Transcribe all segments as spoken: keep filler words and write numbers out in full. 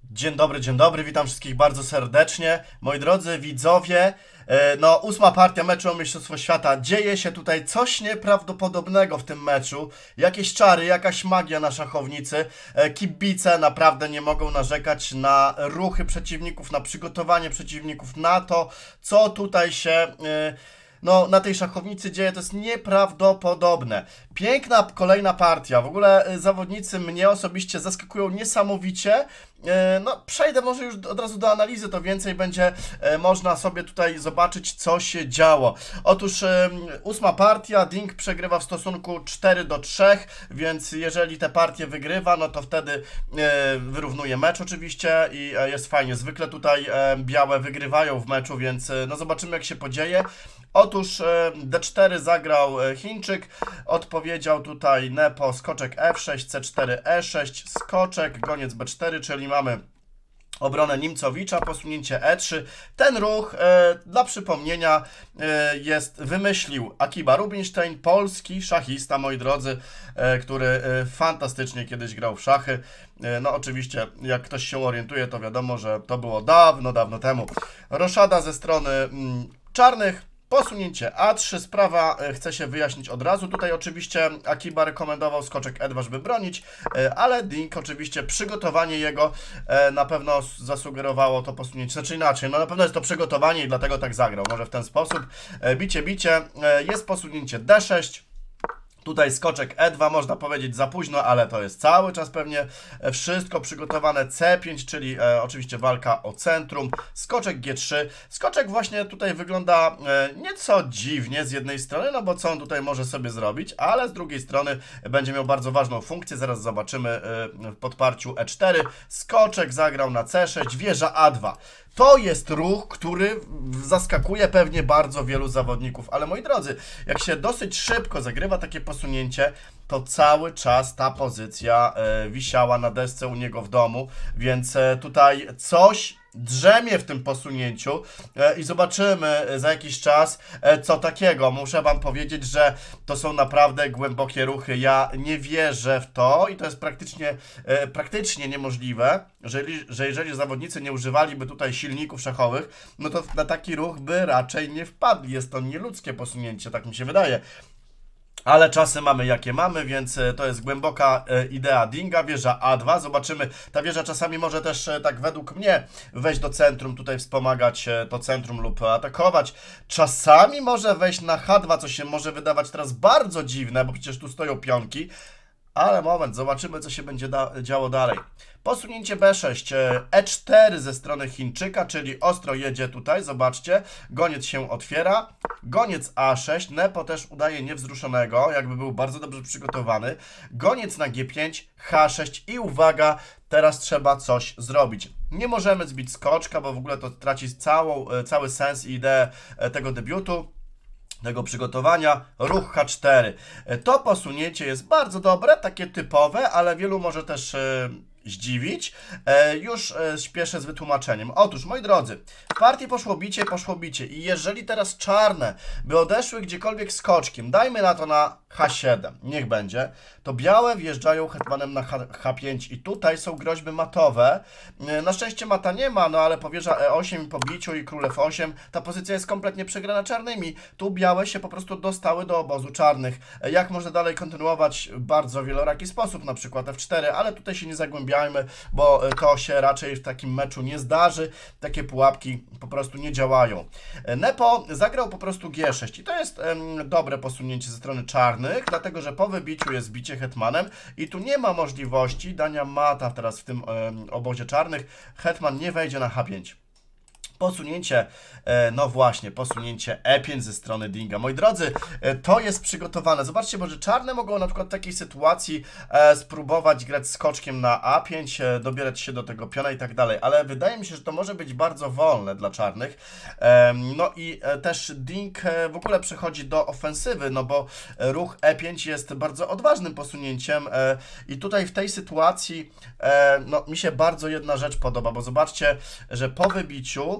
Dzień dobry, dzień dobry, witam wszystkich bardzo serdecznie. Moi drodzy widzowie, no ósma partia meczu o Mistrzostwo Świata. Dzieje się tutaj coś nieprawdopodobnego w tym meczu. Jakieś czary, jakaś magia na szachownicy. Kibice naprawdę nie mogą narzekać na ruchy przeciwników, na przygotowanie przeciwników, na to, co tutaj się... No, na tej szachownicy dzieje, to jest nieprawdopodobne. Piękna kolejna partia. W ogóle zawodnicy mnie osobiście zaskakują niesamowicie. No, przejdę może już od razu do analizy, to więcej będzie można sobie tutaj zobaczyć, co się działo. Otóż ósma partia, Ding przegrywa w stosunku cztery do trzech, więc jeżeli te partie wygrywa, no to wtedy wyrównuje mecz oczywiście i jest fajnie. Zwykle tutaj białe wygrywają w meczu, więc no zobaczymy, jak się podzieje. Otóż D cztery zagrał Chińczyk, odpowiedział tutaj Nepo, skoczek F sześć, C cztery, E sześć, skoczek, goniec B cztery, czyli mamy obronę Nimcowicza, posunięcie E trzy. Ten ruch, e, dla przypomnienia, e, jest, wymyślił Akiba Rubinstein, polski szachista, moi drodzy, e, który e, fantastycznie kiedyś grał w szachy. E, no oczywiście, jak ktoś się orientuje, to wiadomo, że to było dawno, dawno temu. Roszada ze strony mm, czarnych. Posunięcie A trzy, sprawa chce się wyjaśnić od razu. Tutaj oczywiście Akiba rekomendował skoczek E dwa, żeby bronić, ale Ding oczywiście przygotowanie jego na pewno zasugerowało to posunięcie, znaczy inaczej, no na pewno jest to przygotowanie i dlatego tak zagrał, może w ten sposób. Bicie, bicie, jest posunięcie D sześć. Tutaj skoczek E dwa, można powiedzieć za późno, ale to jest cały czas pewnie wszystko przygotowane. C pięć, czyli e, oczywiście walka o centrum. Skoczek G trzy. Skoczek właśnie tutaj wygląda e, nieco dziwnie z jednej strony, no bo co on tutaj może sobie zrobić, ale z drugiej strony będzie miał bardzo ważną funkcję. Zaraz zobaczymy e, w podparciu E cztery. Skoczek zagrał na C sześć, wieża A dwa. To jest ruch, który zaskakuje pewnie bardzo wielu zawodników, ale moi drodzy, jak się dosyć szybko zagrywa takie posunięcie, to cały czas ta pozycja e, wisiała na desce u niego w domu, więc e, tutaj coś drzemie w tym posunięciu e, i zobaczymy za jakiś czas e, co takiego. Muszę wam powiedzieć, że to są naprawdę głębokie ruchy. Ja nie wierzę w to i to jest praktycznie, e, praktycznie niemożliwe, że, że jeżeli zawodnicy nie używaliby tutaj silników szachowych, no to na taki ruch by raczej nie wpadli. Jest to nieludzkie posunięcie, tak mi się wydaje. Ale czasy mamy jakie mamy, więc to jest głęboka idea Dinga. Wieża A dwa, zobaczymy. Ta wieża czasami może też, tak według mnie, wejść do centrum, tutaj wspomagać to centrum lub atakować. Czasami może wejść na H dwa, co się może wydawać teraz bardzo dziwne, bo przecież tu stoją pionki. Ale moment, zobaczymy, co się będzie da działo dalej. Posunięcie B sześć, E cztery ze strony Chińczyka, czyli ostro jedzie tutaj, zobaczcie. Goniec się otwiera. Goniec A sześć, Nepo też udaje niewzruszonego, jakby był bardzo dobrze przygotowany. Goniec na G pięć, H sześć i uwaga, teraz trzeba coś zrobić. Nie możemy zbić skoczka, bo w ogóle to traci całą, cały sens i ideę tego debiutu, tego przygotowania. Ruch H cztery. To posunięcie jest bardzo dobre, takie typowe, ale wielu może też e, zdziwić. E, już e, śpieszę z wytłumaczeniem. Otóż, moi drodzy, w partii poszło bicie, poszło bicie i jeżeli teraz czarne by odeszły gdziekolwiek skoczkiem, dajmy na to na H siedem, niech będzie, to białe wjeżdżają hetmanem na H pięć i tutaj są groźby matowe. Na szczęście mata nie ma, no ale powieża E osiem po biciu i król F osiem, ta pozycja jest kompletnie przegrana czarnymi. Tu białe się po prostu dostały do obozu czarnych. Jak można dalej kontynuować? Bardzo wieloraki sposób, na przykład F cztery, ale tutaj się nie zagłębiajmy, bo to się raczej w takim meczu nie zdarzy. Takie pułapki po prostu nie działają. Nepo zagrał po prostu G sześć i to jest em, dobre posunięcie ze strony czarnych, dlatego że po wybiciu jest bicie hetmanem i tu nie ma możliwości dania mata teraz w tym em, obozie czarnych. Hetman nie wejdzie na H pięć. Posunięcie, no właśnie, posunięcie E pięć ze strony Dinga. Moi drodzy, to jest przygotowane. Zobaczcie, bo że czarne mogą na przykład w takiej sytuacji e, spróbować grać skoczkiem na A pięć, e, dobierać się do tego piona i tak dalej, ale wydaje mi się, że to może być bardzo wolne dla czarnych. E, no i e, też Ding e, w ogóle przechodzi do ofensywy, no bo ruch E pięć jest bardzo odważnym posunięciem e, i tutaj w tej sytuacji e, no, mi się bardzo jedna rzecz podoba, bo zobaczcie, że po wybiciu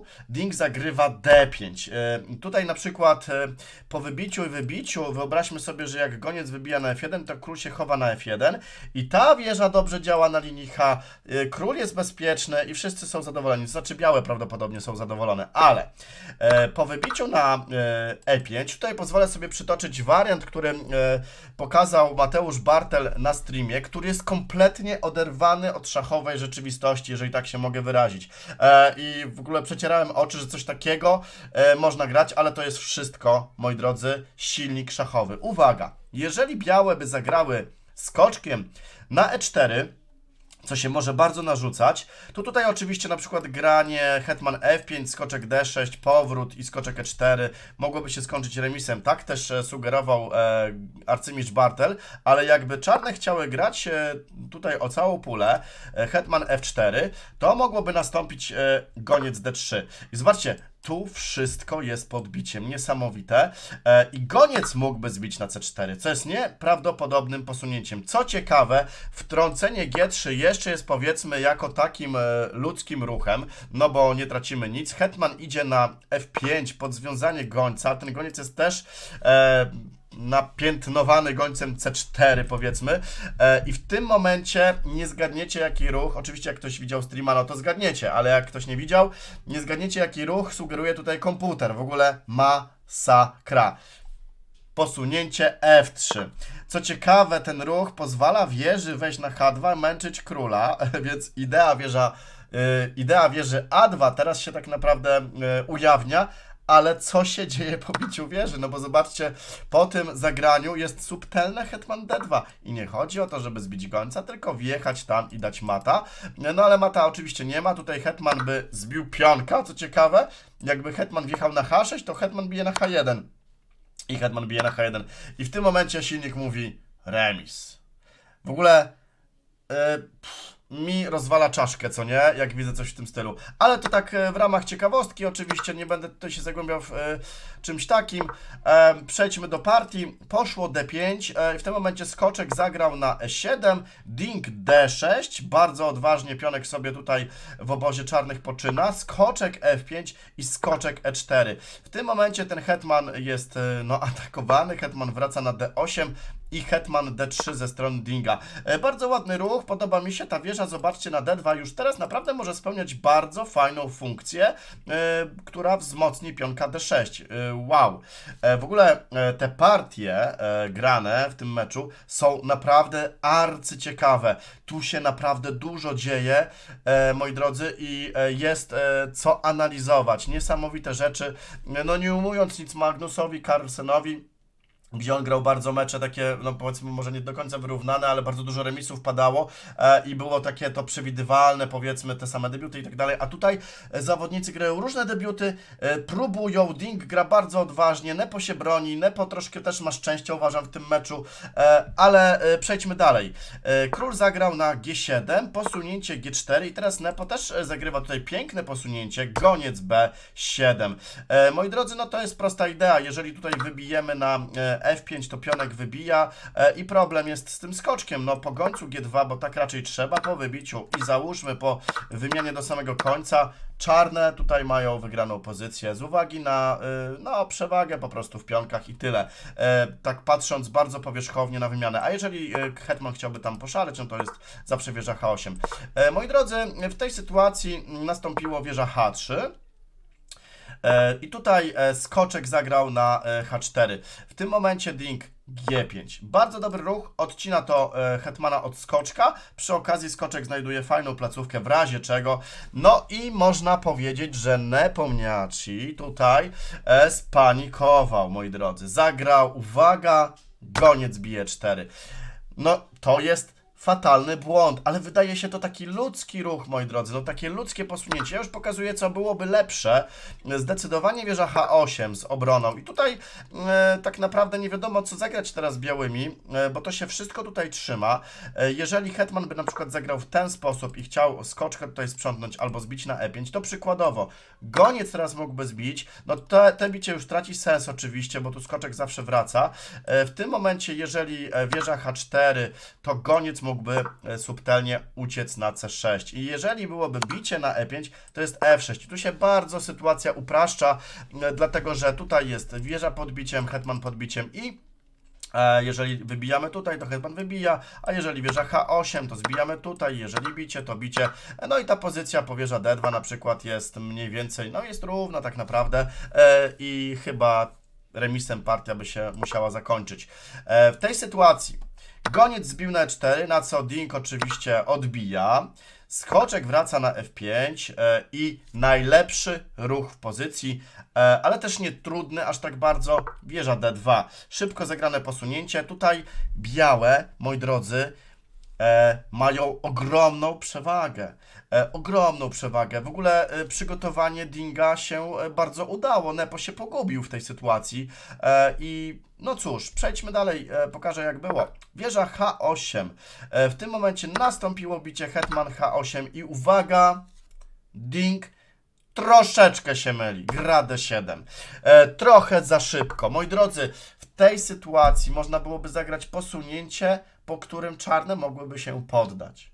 Ding zagrywa D pięć. Tutaj na przykład po wybiciu i wybiciu wyobraźmy sobie, że jak goniec wybija na F jeden, to król się chowa na F jeden i ta wieża dobrze działa na linii H, król jest bezpieczny i wszyscy są zadowoleni, to znaczy białe prawdopodobnie są zadowolone, ale po wybiciu na E pięć, tutaj pozwolę sobie przytoczyć wariant, który pokazał Mateusz Bartel na streamie, który jest kompletnie oderwany od szachowej rzeczywistości, jeżeli tak się mogę wyrazić. I w ogóle przecierałem oczy, że coś takiego można grać, ale to jest wszystko, moi drodzy, silnik szachowy. Uwaga, jeżeli białe by zagrały skoczkiem na E cztery, co się może bardzo narzucać, to tutaj oczywiście na przykład granie hetman F pięć, skoczek D sześć, powrót i skoczek E cztery mogłoby się skończyć remisem. Tak też sugerował e, arcymistrz Bartel, ale jakby czarne chciały grać e, tutaj o całą pulę e, hetman F cztery, to mogłoby nastąpić e, goniec D trzy. I zobaczcie, tu wszystko jest podbiciem, niesamowite. E, I goniec mógłby zbić na C cztery, co jest nieprawdopodobnym posunięciem. Co ciekawe, wtrącenie G trzy jeszcze jest powiedzmy jako takim e, ludzkim ruchem, no bo nie tracimy nic. Hetman idzie na F pięć pod związanie gońca, ten goniec jest też E, napiętnowany gońcem C cztery powiedzmy e, i w tym momencie nie zgadniecie jaki ruch, oczywiście jak ktoś widział streama, no to zgadniecie, ale jak ktoś nie widział, nie zgadniecie jaki ruch sugeruje tutaj komputer, w ogóle masakra. Posunięcie F trzy. Co ciekawe, ten ruch pozwala wieży wejść na H dwa, męczyć króla, więc idea wieża, yy, idea wieży A dwa teraz się tak naprawdę yy, ujawnia. Ale co się dzieje po biciu wieży? No bo zobaczcie, po tym zagraniu jest subtelne hetman D dwa. I nie chodzi o to, żeby zbić gońca, tylko wjechać tam i dać mata. No ale mata oczywiście nie ma. Tutaj hetman by zbił pionka, co ciekawe. Jakby hetman wjechał na H sześć, to hetman bije na H jeden. I hetman bije na H jeden. I w tym momencie silnik mówi remis. W ogóle... Yy, pff, mi rozwala czaszkę, co nie? Jak widzę coś w tym stylu. Ale to tak w ramach ciekawostki, oczywiście nie będę tutaj się zagłębiał w e, czymś takim. E, przejdźmy do partii. Poszło D pięć. E, w tym momencie skoczek zagrał na E siedem. Ding D sześć. Bardzo odważnie pionek sobie tutaj w obozie czarnych poczyna. Skoczek F pięć i skoczek E cztery. W tym momencie ten hetman jest e, no, atakowany. Hetman wraca na D osiem. I hetman D trzy ze strony Dinga. E, bardzo ładny ruch, podoba mi się ta wieża, zobaczcie na D dwa, już teraz naprawdę może spełniać bardzo fajną funkcję, e, która wzmocni pionka D sześć. E, wow. E, w ogóle e, te partie e, grane w tym meczu są naprawdę arcyciekawe. Tu się naprawdę dużo dzieje, e, moi drodzy, i e, jest e, co analizować. Niesamowite rzeczy. E, no nie umując nic Magnusowi Carlsenowi, gdzie on grał bardzo mecze takie, no powiedzmy może nie do końca wyrównane, ale bardzo dużo remisów padało e, i było takie to przewidywalne, powiedzmy te same debiuty i tak dalej, a tutaj e, zawodnicy grają różne debiuty, e, próbują, Ding gra bardzo odważnie, Nepo się broni, Nepo troszkę też ma szczęście, uważam, w tym meczu, e, ale e, przejdźmy dalej. E, król zagrał na G siedem, posunięcie G cztery i teraz Nepo też e, zagrywa tutaj piękne posunięcie, goniec B siedem. E, moi drodzy, no to jest prosta idea, jeżeli tutaj wybijemy na e, F pięć, to pionek wybija e, i problem jest z tym skoczkiem, no po gońcu G dwa, bo tak raczej trzeba, po wybiciu i załóżmy po wymianie do samego końca, czarne tutaj mają wygraną pozycję z uwagi na y, no, przewagę po prostu w pionkach i tyle, e, tak patrząc bardzo powierzchownie na wymianę, a jeżeli y, hetman chciałby tam poszaleć, no to jest zawsze wieża H osiem. E, moi drodzy, w tej sytuacji nastąpiło wieża H trzy. I tutaj skoczek zagrał na H cztery. W tym momencie Ding G pięć. Bardzo dobry ruch, odcina to hetmana od skoczka. Przy okazji skoczek znajduje fajną placówkę w razie czego. No i można powiedzieć, że Nepomniachtchi tutaj spanikował, moi drodzy. Zagrał, uwaga, goniec bije cztery. No to jest fatalny błąd, ale wydaje się to taki ludzki ruch, moi drodzy, no takie ludzkie posunięcie. Ja już pokazuję, co byłoby lepsze. Zdecydowanie wieża H osiem z obroną i tutaj e, tak naprawdę nie wiadomo, co zagrać teraz białymi, e, bo to się wszystko tutaj trzyma. E, jeżeli hetman by na przykład zagrał w ten sposób i chciał skoczkę tutaj sprzątnąć albo zbić na E pięć, to przykładowo goniec teraz mógłby zbić, no te, te bicie już traci sens oczywiście, bo tu skoczek zawsze wraca. E, w tym momencie, jeżeli wieża H cztery, to goniec mógłby mógłby subtelnie uciec na C sześć. I jeżeli byłoby bicie na E pięć, to jest F sześć. I tu się bardzo sytuacja upraszcza, dlatego że tutaj jest wieża pod biciem, hetman pod biciem i jeżeli wybijamy tutaj, to hetman wybija, a jeżeli wieża H osiem, to zbijamy tutaj, jeżeli bicie, to bicie. No i ta pozycja po wieża D dwa na przykład jest mniej więcej, no jest równa tak naprawdę i chyba remisem partia by się musiała zakończyć. W tej sytuacji goniec zbił na E cztery, na co Ding oczywiście odbija. Skoczek wraca na F pięć e, i najlepszy ruch w pozycji, e, ale też nie trudny aż tak bardzo, wieża D dwa. Szybko zagrane posunięcie. Tutaj białe, moi drodzy, e, mają ogromną przewagę. E, ogromną przewagę. W ogóle e, przygotowanie Dinga się e, bardzo udało. Nepo się pogubił w tej sytuacji e, i no cóż, przejdźmy dalej, e, pokażę jak było. Wieża H osiem. E, w tym momencie nastąpiło bicie hetman H osiem i uwaga, Ding troszeczkę się myli, gra D siedem. E, trochę za szybko. Moi drodzy, w tej sytuacji można byłoby zagrać posunięcie, po którym czarne mogłyby się poddać.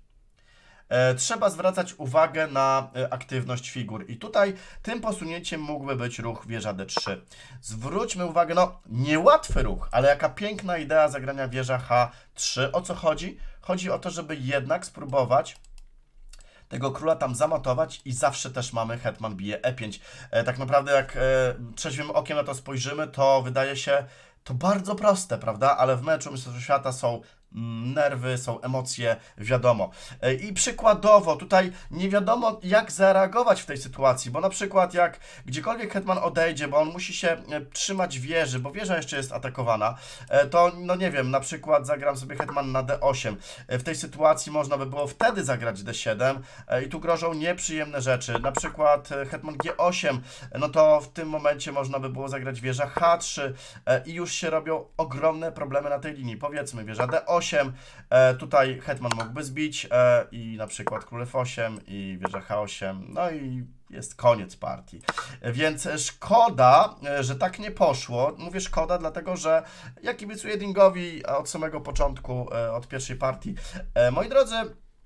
E, trzeba zwracać uwagę na e, aktywność figur i tutaj tym posunięciem mógłby być ruch wieża D trzy. Zwróćmy uwagę, no niełatwy ruch, ale jaka piękna idea zagrania wieża H trzy. O co chodzi? Chodzi o to, żeby jednak spróbować tego króla tam zamatować i zawsze też mamy hetman bije E pięć. E, tak naprawdę jak e, trzeźwym okiem na to spojrzymy, to wydaje się to bardzo proste, prawda? Ale w meczu Mistrzostw Świata są nerwy, są emocje, wiadomo. I przykładowo tutaj nie wiadomo jak zareagować w tej sytuacji, bo na przykład jak gdziekolwiek hetman odejdzie, bo on musi się trzymać wieży, bo wieża jeszcze jest atakowana, to no nie wiem, na przykład zagram sobie hetman na D osiem. W tej sytuacji można by było wtedy zagrać D siedem i tu grożą nieprzyjemne rzeczy, na przykład hetman G osiem, no to w tym momencie można by było zagrać wieża H trzy i już się robią ogromne problemy na tej linii. Powiedzmy wieża D osiem, E, tutaj hetman mógłby zbić e, i na przykład król F osiem i wieża H osiem, no i jest koniec partii. Więc szkoda, że tak nie poszło. Mówię szkoda, dlatego że ja kibicuję Dingowi od samego początku, e, od pierwszej partii. E, moi drodzy,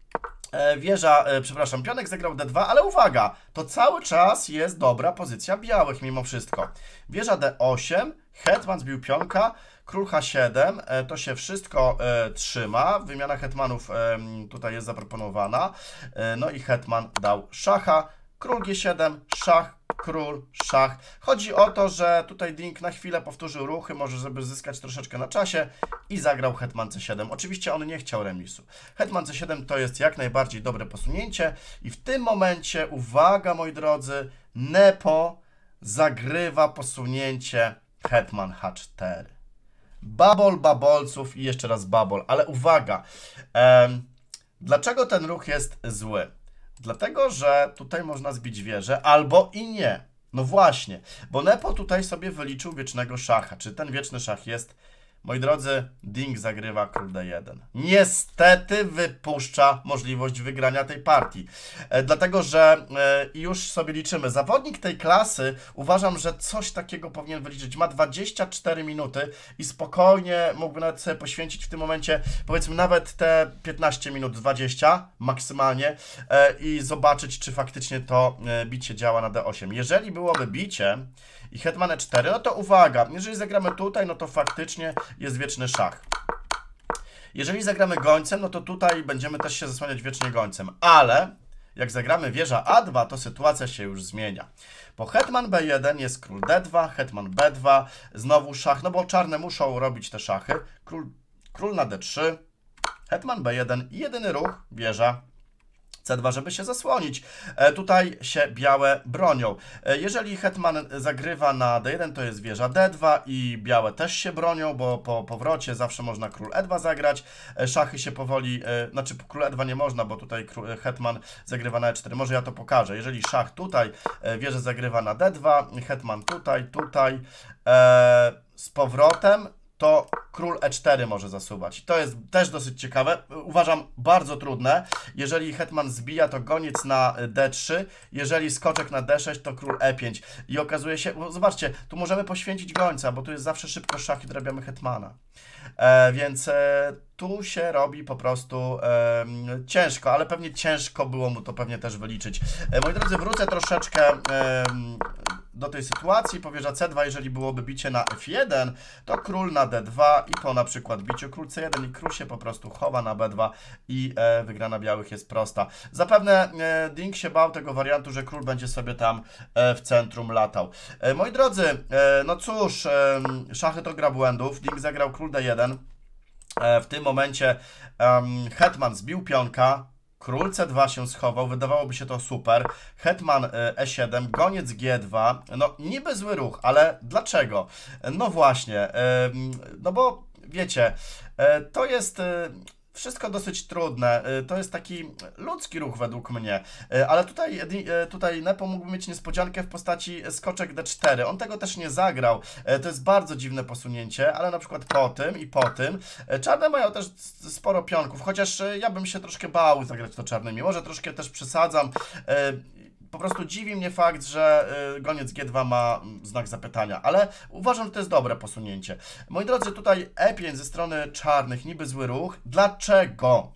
E, wieża, e, przepraszam, pionek zagrał D dwa, ale uwaga, to cały czas jest dobra pozycja białych mimo wszystko. Wieża D osiem, hetman zbił pionka, król H siedem, e, to się wszystko e, trzyma, wymiana hetmanów e, tutaj jest zaproponowana, e, no i hetman dał szacha, król G siedem, szach, król, szach. Chodzi o to, że tutaj Ding na chwilę powtórzył ruchy, może żeby zyskać troszeczkę na czasie i zagrał hetman C siedem. Oczywiście on nie chciał remisu. Hetman C siedem to jest jak najbardziej dobre posunięcie i w tym momencie, uwaga moi drodzy, Nepo zagrywa posunięcie hetman H cztery. Babol babolców i jeszcze raz babol, ale uwaga, em, dlaczego ten ruch jest zły? Dlatego, że tutaj można zbić wieżę, albo i nie. No właśnie, bo Nepo tutaj sobie wyliczył wiecznego szacha. Czy ten wieczny szach jest? Moi drodzy, Ding zagrywa król D jeden. Niestety wypuszcza możliwość wygrania tej partii. E, dlatego, że e, już sobie liczymy. Zawodnik tej klasy uważam, że coś takiego powinien wyliczyć. Ma dwadzieścia cztery minuty i spokojnie mógłby nawet sobie poświęcić w tym momencie, powiedzmy nawet te piętnaście minut, dwadzieścia maksymalnie e, i zobaczyć, czy faktycznie to e, bicie działa na D osiem. Jeżeli byłoby bicie i hetman E cztery, no to uwaga, jeżeli zagramy tutaj, no to faktycznie jest wieczny szach. Jeżeli zagramy gońcem, no to tutaj będziemy też się zasłaniać wiecznie gońcem, ale jak zagramy wieża A dwa, to sytuacja się już zmienia. Po hetman B jeden jest król D dwa, hetman B dwa, znowu szach, no bo czarne muszą robić te szachy, król, król na D trzy, hetman B jeden i jedyny ruch, wieża C dwa, żeby się zasłonić. E, tutaj się białe bronią. E, jeżeli hetman zagrywa na D jeden, to jest wieża D dwa i białe też się bronią, bo po powrocie zawsze można król E dwa zagrać. E, szachy się powoli, e, znaczy król E dwa nie można, bo tutaj król, hetman zagrywa na E cztery. Może ja to pokażę. Jeżeli szach tutaj, e, wieża zagrywa na D dwa, hetman tutaj, tutaj, e, z powrotem, to król e cztery może zasuwać. To jest też dosyć ciekawe. Uważam bardzo trudne. Jeżeli hetman zbija, to goniec na d trzy. Jeżeli skoczek na d sześć, to król e pięć. I okazuje się, bo zobaczcie, tu możemy poświęcić gońca, bo tu jest zawsze szybko szach i dorabiamy hetmana. E, więc e, tu się robi po prostu e, ciężko, ale pewnie ciężko było mu to pewnie też wyliczyć. E, moi drodzy, wrócę troszeczkę e, do tej sytuacji. Po wieża c dwa, jeżeli byłoby bicie na f jeden, to król na d dwa i po na przykład biciu król c jeden i król się po prostu chowa na b dwa i e, wygrana białych jest prosta. Zapewne e, Ding się bał tego wariantu, że król będzie sobie tam e, w centrum latał. E, moi drodzy, e, no cóż, e, szachy to gra błędów. Ding zagrał król d jeden. E, w tym momencie e, hetman zbił pionka. Król c dwa się schował, wydawałoby się to super. Hetman e siedem, goniec g dwa. No niby zły ruch, ale dlaczego? No właśnie, no bo wiecie, to jest wszystko dosyć trudne. To jest taki ludzki ruch według mnie. Ale tutaj, tutaj Nepo mógłby mieć niespodziankę w postaci skoczek d cztery. On tego też nie zagrał. To jest bardzo dziwne posunięcie, ale na przykład po tym i po tym. Czarne mają też sporo pionków, chociaż ja bym się troszkę bał zagrać to czarnymi. Może troszkę też przesadzam. Po prostu dziwi mnie fakt, że y, goniec g dwa ma znak zapytania, ale uważam, że to jest dobre posunięcie. Moi drodzy, tutaj e pięć ze strony czarnych, niby zły ruch. Dlaczego?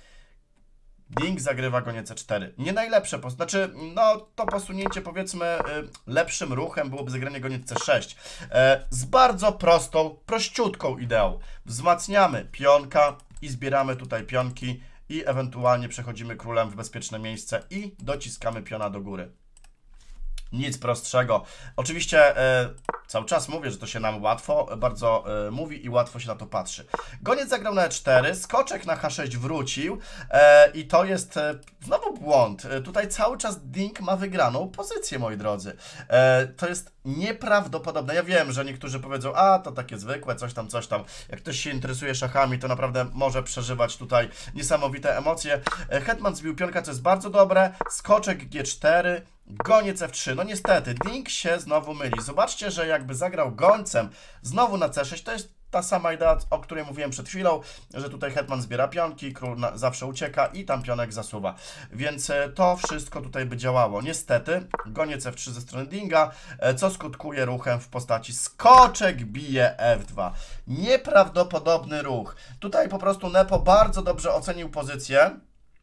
Ding zagrywa goniec e cztery. Nie najlepsze, pos znaczy, no to posunięcie powiedzmy y, lepszym ruchem byłoby zagranie goniec c sześć. E, z bardzo prostą, prościutką ideą. Wzmacniamy pionka i zbieramy tutaj pionki. I ewentualnie przechodzimy królem w bezpieczne miejsce i dociskamy piona do góry. Nic prostszego. Oczywiście e, cały czas mówię, że to się nam łatwo bardzo e, mówi i łatwo się na to patrzy. Goniec zagrał na e cztery, skoczek na h sześć wrócił e, i to jest e, znowu błąd. E, tutaj cały czas Ding ma wygraną pozycję, moi drodzy. E, to jest nieprawdopodobne. Ja wiem, że niektórzy powiedzą, a to takie zwykłe, coś tam, coś tam. Jak ktoś się interesuje szachami, to naprawdę może przeżywać tutaj niesamowite emocje. E, hetman zbił pionka, co jest bardzo dobre. Skoczek g cztery. Goniec f trzy. No niestety, Ding się znowu myli. Zobaczcie, że jakby zagrał gońcem znowu na c sześć, to jest ta sama idea, o której mówiłem przed chwilą, że tutaj hetman zbiera pionki, król na, zawsze ucieka i tam pionek zasuwa. Więc e, to wszystko tutaj by działało. Niestety, goniec f trzy ze strony Dinga, e, co skutkuje ruchem w postaci skoczek bije f dwa. Nieprawdopodobny ruch. Tutaj po prostu Nepo bardzo dobrze ocenił pozycję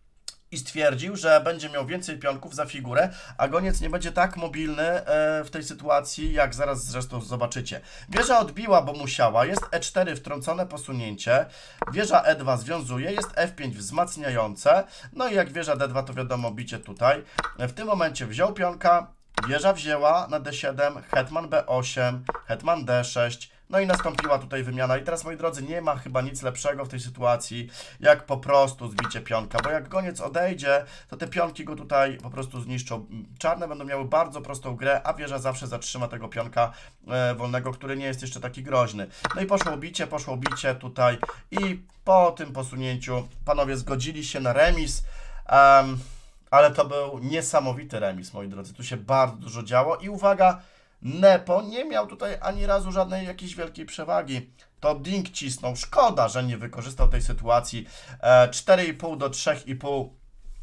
i stwierdził, że będzie miał więcej pionków za figurę, a goniec nie będzie tak mobilny e, w tej sytuacji, jak zaraz zresztą zobaczycie. Wieża odbiła, bo musiała, jest e cztery wtrącone posunięcie, wieża e dwa związuje, jest f pięć wzmacniające, no i jak wieża d dwa, to wiadomo, bicie tutaj. W tym momencie wziął pionka, wieża wzięła na d siedem, hetman b osiem, hetman d sześć, no i nastąpiła tutaj wymiana. I teraz, moi drodzy, nie ma chyba nic lepszego w tej sytuacji, jak po prostu zbicie pionka, bo jak goniec odejdzie, to te pionki go tutaj po prostu zniszczą. Czarne będą miały bardzo prostą grę, a wieża zawsze zatrzyma tego pionka e, wolnego, który nie jest jeszcze taki groźny. No i poszło bicie, poszło bicie tutaj i po tym posunięciu panowie zgodzili się na remis. Um, ale to był niesamowity remis, moi drodzy. Tu się bardzo dużo działo i uwaga, Nepo nie miał tutaj ani razu żadnej jakiejś wielkiej przewagi. To Ding cisnął. Szkoda, że nie wykorzystał tej sytuacji. E, cztery i pół do trzech i pół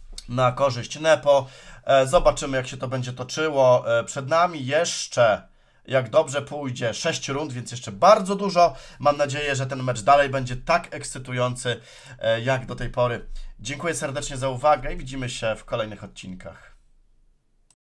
na korzyść Nepo. E, zobaczymy, jak się to będzie toczyło. E, przed nami jeszcze, jak dobrze pójdzie, sześć rund, więc jeszcze bardzo dużo. Mam nadzieję, że ten mecz dalej będzie tak ekscytujący, e, jak do tej pory. Dziękuję serdecznie za uwagę i widzimy się w kolejnych odcinkach.